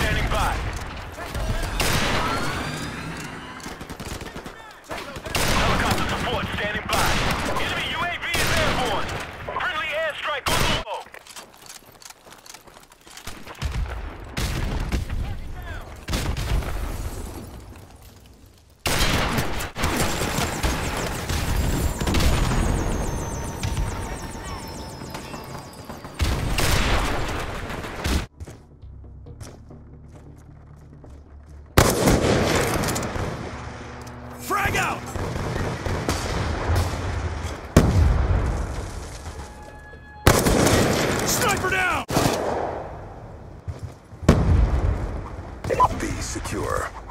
standing by. Helicopter support standing by. Enemy UAV is airborne. Friendly airstrike on the wall. Frag out! Sniper down! Be secure.